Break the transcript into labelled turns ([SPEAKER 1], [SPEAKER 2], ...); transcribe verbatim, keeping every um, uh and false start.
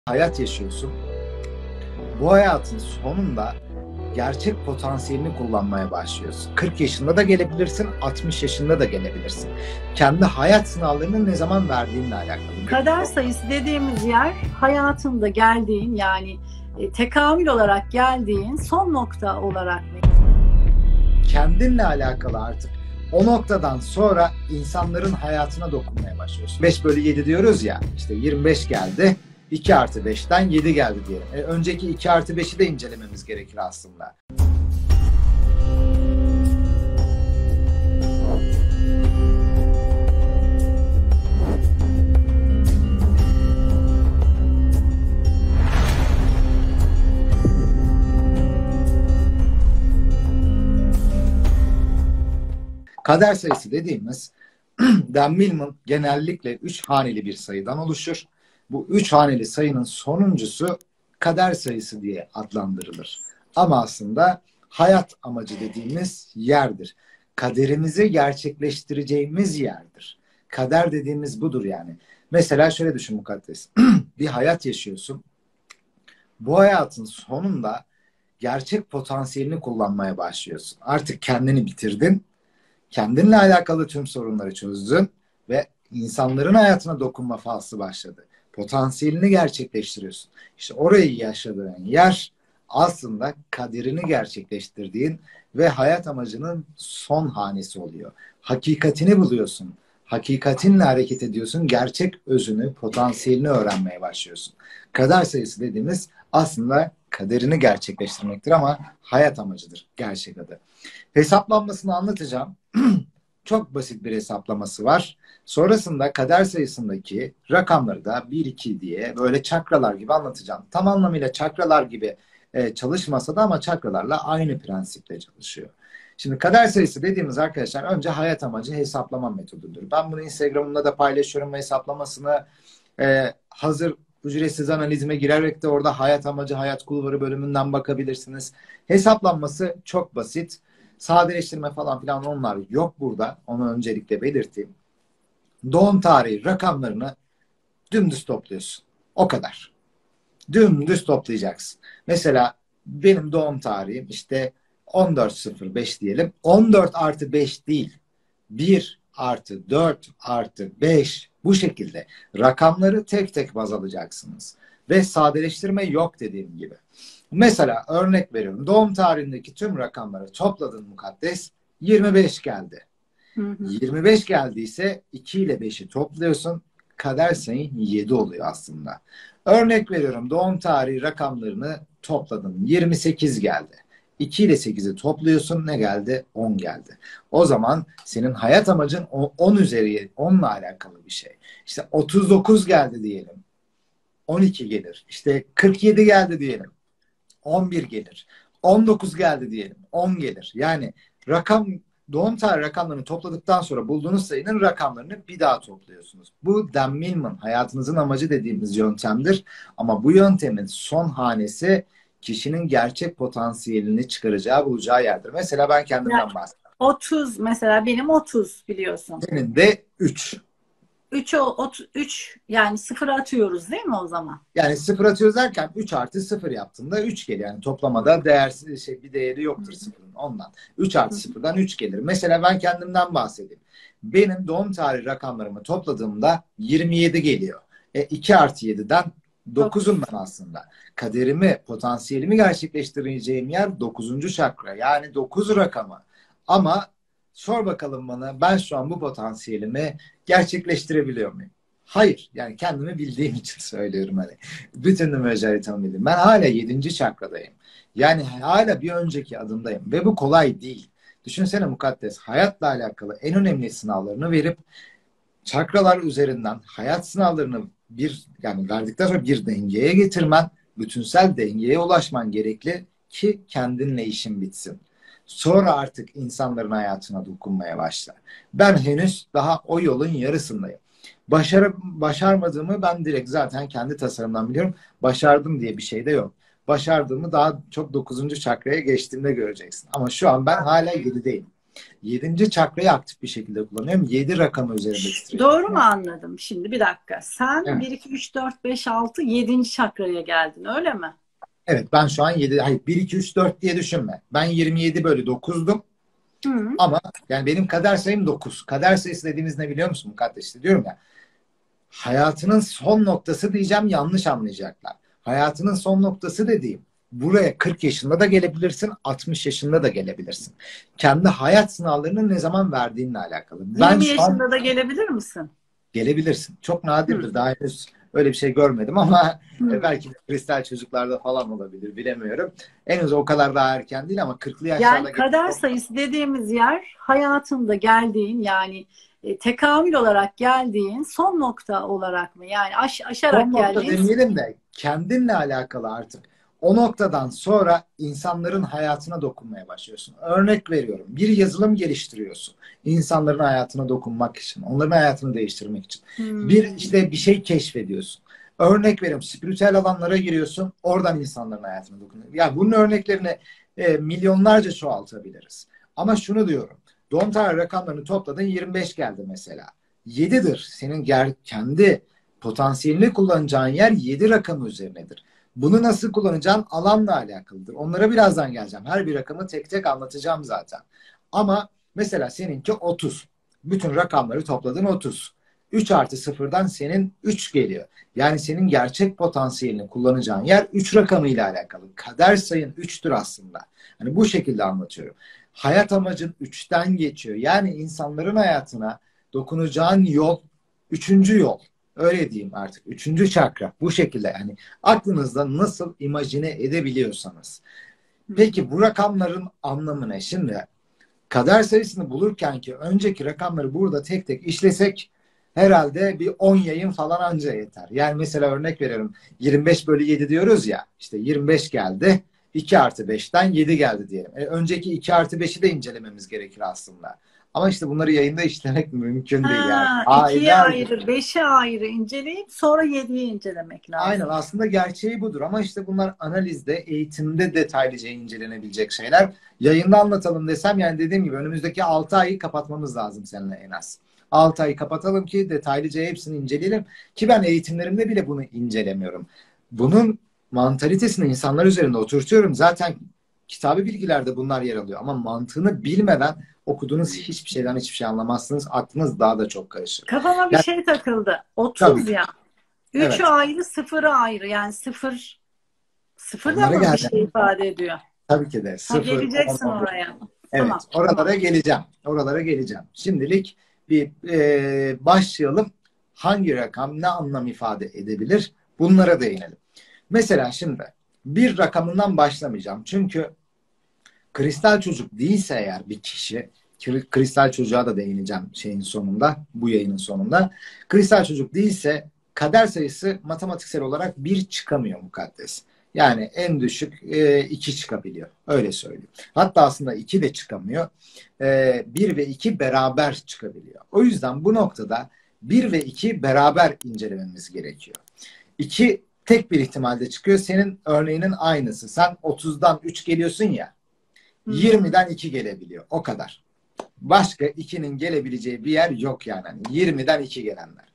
[SPEAKER 1] hayat yaşıyorsun. Bu hayatın sonunda gerçek potansiyelini kullanmaya başlıyorsun. kırk yaşında da gelebilirsin, altmış yaşında da gelebilirsin. Kendi hayat sınavlarını ne zaman verdiğinle alakalı.
[SPEAKER 2] Kader sayısı dediğimiz yer hayatında geldiğin, yani e, tekamül olarak geldiğin son nokta olarak.
[SPEAKER 1] Kendinle alakalı artık o noktadan sonra insanların hayatına dokunmaya başlıyorsun. beş bölü yedi diyoruz ya, işte yirmi beş geldi. iki artı beşten yedi geldi diyelim. E, önceki iki artı beşi de incelememiz gerekir aslında. Kader sayısı dediğimiz Dan Millman genellikle üç haneli bir sayıdan oluşur. Bu üç haneli sayının sonuncusu kader sayısı diye adlandırılır. Ama aslında hayat amacı dediğimiz yerdir. Kaderimizi gerçekleştireceğimiz yerdir. Kader dediğimiz budur yani. Mesela şöyle düşün mukaddes. Bir hayat yaşıyorsun. Bu hayatın sonunda gerçek potansiyelini kullanmaya başlıyorsun. Artık kendini bitirdin. Kendinle alakalı tüm sorunları çözdün ve insanların hayatına dokunma faslı başladı. Potansiyelini gerçekleştiriyorsun. İşte orayı yaşadığın yer aslında kaderini gerçekleştirdiğin ve hayat amacının son hanesi oluyor. Hakikatini buluyorsun. Hakikatinle hareket ediyorsun. Gerçek özünü, potansiyelini öğrenmeye başlıyorsun. Kader sayısı dediğimiz aslında kaderini gerçekleştirmektir ama hayat amacıdır gerçek adı. Hesaplanmasını anlatacağım. Çok basit bir hesaplaması var. Sonrasında kader sayısındaki rakamları da bir iki diye böyle çakralar gibi anlatacağım. Tam anlamıyla çakralar gibi e, çalışmasa da ama çakralarla aynı prensiple çalışıyor. Şimdi kader sayısı dediğimiz arkadaşlar önce hayat amacı hesaplama metodudur. Ben bunu Instagram'ımda da paylaşıyorum ve hesaplamasını e, hazır ücretsiz analizime girerek de orada hayat amacı, hayat kulvarı bölümünden bakabilirsiniz. Hesaplanması çok basit. Sadeleştirme falan filan onlar yok burada. Onu öncelikle belirteyim. Doğum tarihi rakamlarını dümdüz topluyorsun. O kadar. Dümdüz toplayacaksın. Mesela benim doğum tarihim işte on dört sıfır beş diyelim. on dört artı beş değil. bir artı dört artı beş bu şekilde. Rakamları tek tek baz alacaksınız. Ve sadeleştirme yok dediğim gibi. Mesela örnek veriyorum. Doğum tarihindeki tüm rakamları topladın mukaddes. yirmi beş geldi. Hı hı. yirmi beş geldiyse iki ile beşi topluyorsun. Kader sayın yedi oluyor aslında. Örnek veriyorum. Doğum tarihi rakamlarını topladın. yirmi sekiz geldi. iki ile sekizi topluyorsun. Ne geldi? on geldi. O zaman senin hayat amacın on üzeri onla alakalı bir şey. İşte otuz dokuz geldi diyelim. on iki gelir. İşte kırk yedi geldi diyelim. on bir gelir. on dokuz geldi diyelim. on gelir. Yani rakam doğum tarihi rakamlarını topladıktan sonra bulduğunuz sayının rakamlarını bir daha topluyorsunuz. Bu Dan Millman hayatınızın amacı dediğimiz yöntemdir. Ama bu yöntemin son hanesi kişinin gerçek potansiyelini çıkaracağı, bulacağı yerdir. Mesela ben kendimden
[SPEAKER 2] Yani
[SPEAKER 1] bahsedeyim.
[SPEAKER 2] otuz mesela benim otuz biliyorsun.
[SPEAKER 1] Senin de üç.
[SPEAKER 2] üç o üç yani sıfır atıyoruz değil mi o zaman?
[SPEAKER 1] Yani sıfır atıyoruz derken üç artı sıfır yaptığında üç gelir. Yani toplamada değersiz şey bir değeri yoktur sıfırın ondan. üç artı sıfırdan üç gelir. Mesela ben kendimden bahsedeyim. Benim doğum tarihi rakamlarımı topladığımda yirmi yedi geliyor. E iki artı yediden dokuzum ben aslında. Kaderimi, potansiyelimi gerçekleştireceğim yer dokuzuncu çakra. Yani dokuz rakamı. Ama sor bakalım bana, ben şu an bu potansiyelimi gerçekleştirebiliyor muyum? Hayır. Yani kendimi bildiğim için söylüyorum hani. Bütün numeroloji haritamı bildim. Ben hala yedinci çakradayım. Yani hala bir önceki adımdayım. Ve bu kolay değil. Düşünsene mukaddes. Hayatla alakalı en önemli sınavlarını verip çakralar üzerinden hayat sınavlarını bir yani verdikten sonra bir dengeye getirmen, bütünsel dengeye ulaşman gerekli ki kendinle işin bitsin. Sonra artık insanların hayatına dokunmaya başlar. Ben henüz daha o yolun yarısındayım. Başarı, başarmadığımı ben direkt zaten kendi tasarımdan biliyorum. Başardım diye bir şey de yok. Başardığımı daha çok dokuzuncu çakraya geçtiğimde göreceksin. Ama şu an ben hala yedideyim. Yedinci çakrayı aktif bir şekilde kullanıyorum. Yedi rakamı üzerinde titreşim.
[SPEAKER 2] Doğru mu anladım? Şimdi bir dakika. Sen
[SPEAKER 1] Evet.
[SPEAKER 2] bir, iki, üç, dört, beş, altı, yedinci çakraya geldin öyle mi?
[SPEAKER 1] Evet, ben şu an yedi, hayır bir, iki, üç, dört diye düşünme. Ben yirmi yedi bölü dokuzdum.
[SPEAKER 2] Hı.
[SPEAKER 1] Ama yani benim kader sayım dokuz. Kader sayısı dediğimiz ne biliyor musun Mukaddes? İşte diyorum ya, hayatının son noktası diyeceğim, yanlış anlayacaklar. Hayatının son noktası dediğim, buraya kırk yaşında da gelebilirsin, altmış yaşında da gelebilirsin. Kendi hayat sınavlarını ne zaman verdiğinle alakalı. Ben
[SPEAKER 2] yirmi
[SPEAKER 1] şu an
[SPEAKER 2] yaşında da gelebilir misin?
[SPEAKER 1] gelebilirsin. Çok nadirdir.
[SPEAKER 2] Hı.
[SPEAKER 1] Daha henüz öyle bir şey görmedim ama
[SPEAKER 2] Hı.
[SPEAKER 1] belki de kristal çocuklarda falan olabilir. Bilemiyorum. Henüz o kadar daha erken değil ama kırklı yaşlarda
[SPEAKER 2] Yani kader sayısı dediğimiz yer hayatında geldiğin yani e, tekamül olarak geldiğin son nokta olarak mı? Yani aş, aşarak
[SPEAKER 1] son nokta
[SPEAKER 2] geldiğin.
[SPEAKER 1] demeyelim de kendinle alakalı artık. O noktadan sonra insanların hayatına dokunmaya başlıyorsun. Örnek veriyorum. Bir yazılım geliştiriyorsun. İnsanların hayatına dokunmak için. Onların hayatını değiştirmek için.
[SPEAKER 2] Hmm.
[SPEAKER 1] Bir işte bir şey keşfediyorsun. Örnek veriyorum. Spiritüel alanlara giriyorsun. Oradan insanların hayatına dokunuyor. Ya bunun örneklerini e, milyonlarca çoğaltabiliriz. Ama şunu diyorum. Doğum tarihi rakamlarını topladın, yirmi beş geldi mesela. yedidir. Senin ger kendi potansiyelini kullanacağın yer yedi rakamı üzerinedir. Bunu nasıl kullanacağın alanla alakalıdır. Onlara birazdan geleceğim. Her bir rakamı tek tek anlatacağım zaten. Ama mesela seninki otuz. Bütün rakamları topladın otuz. üç artı sıfırdan senin üç geliyor. Yani senin gerçek potansiyelini kullanacağın yer üç rakamıyla alakalı. Kader sayın üçtür aslında. Hani bu şekilde anlatıyorum. Hayat amacın üçten geçiyor. Yani insanların hayatına dokunacağın yol üçüncü yol. Öyle diyeyim artık. Üçüncü çakra. Bu şekilde yani aklınızda nasıl imajine edebiliyorsanız. Peki bu rakamların anlamı ne? Şimdi kader sayısını bulurken ki önceki rakamları burada tek tek işlesek herhalde bir on yayın falan anca yeter. Yani mesela örnek veriyorum, yirmi beş bölü yedi diyoruz ya, işte yirmi beş geldi, iki artı beşten yedi geldi diyelim. E, önceki iki artı beşi de incelememiz gerekir aslında. Ama işte bunları yayında işlemek mümkün değil yani.
[SPEAKER 2] Ha, ikiye
[SPEAKER 1] Aylardır.
[SPEAKER 2] ayrı, beşe ayrı inceleyip sonra yediye incelemek lazım.
[SPEAKER 1] Aynen, aslında gerçeği budur ama işte bunlar analizde, eğitimde detaylıca incelenebilecek şeyler. Yayında anlatalım desem, yani dediğim gibi önümüzdeki altı ayı kapatmamız lazım seninle en az. altı ayı kapatalım ki detaylıca hepsini inceleyelim. Ki ben eğitimlerimde bile bunu incelemiyorum. Bunun mantalitesini insanlar üzerinde oturtuyorum. Zaten kitabı bilgilerde bunlar yer alıyor. Ama mantığını bilmeden okuduğunuz hiçbir şeyden hiçbir şey anlamazsınız. Aklınız daha da çok karışır.
[SPEAKER 2] Kafama bir
[SPEAKER 1] Yani,
[SPEAKER 2] şey takıldı. otuz
[SPEAKER 1] tabii.
[SPEAKER 2] ya. üçü
[SPEAKER 1] Evet.
[SPEAKER 2] ayrı, sıfırı ayrı. Yani sıfır sıfır da
[SPEAKER 1] Onlara
[SPEAKER 2] mı bir
[SPEAKER 1] geleceğim.
[SPEAKER 2] şey ifade ediyor?
[SPEAKER 1] Tabii ki de.
[SPEAKER 2] Ha,
[SPEAKER 1] Sıfır,
[SPEAKER 2] geleceksin
[SPEAKER 1] on, on bir.
[SPEAKER 2] oraya.
[SPEAKER 1] Evet.
[SPEAKER 2] Tamam.
[SPEAKER 1] Oralara
[SPEAKER 2] Tamam.
[SPEAKER 1] geleceğim. Oralara geleceğim. Şimdilik bir e, başlayalım. Hangi rakam ne anlam ifade edebilir? Bunlara değinelim. Mesela şimdi bir rakamından başlamayacağım. Çünkü kristal çocuk değilse eğer bir kişi, kristal çocuğa da değineceğim şeyin sonunda, bu yayının sonunda. Kristal çocuk değilse kader sayısı matematiksel olarak bir çıkamıyor Mukaddes. Yani en düşük e, iki çıkabiliyor. Öyle söyleyeyim. Hatta aslında iki de çıkamıyor. E, bir ve iki beraber çıkabiliyor. O yüzden bu noktada bir ve iki beraber incelememiz gerekiyor. iki tek bir ihtimalde çıkıyor. Senin örneğinin aynısı. Sen otuzdan üç geliyorsun ya. yirmiden iki gelebiliyor. O kadar. Başka ikinin gelebileceği bir yer yok yani. Hani yirmiden iki gelenler.